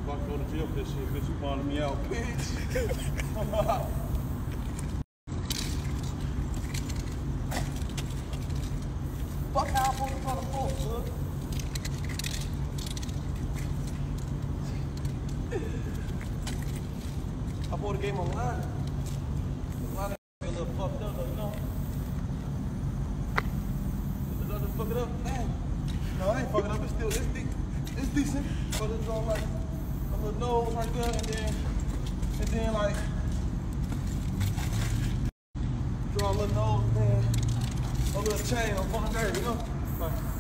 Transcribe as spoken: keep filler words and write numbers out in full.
I go to jail for this shit, bitch, you calling me out, bitch. Fuck how I'm supposed to call the folks, son. I bought a game online. A lot of a little fucked up, you know? Did I just fuck it up? Man. No, I ain't fucking up. It's still, it's, de it's decent. But it's all like a little nose right there, and then, and then like, draw a little nose, and then a little chain on one there, you know? Like,